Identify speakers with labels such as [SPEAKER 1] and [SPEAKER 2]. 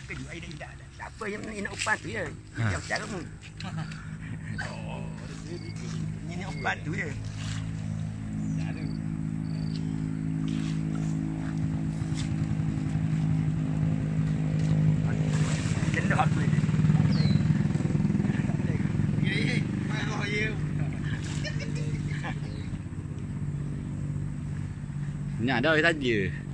[SPEAKER 1] kejut air dah. Siapa yang nak umpan tu je. Macam cara mu. Oh, ini umpan tu je. Jendah aku ni.
[SPEAKER 2] Nak dah saja.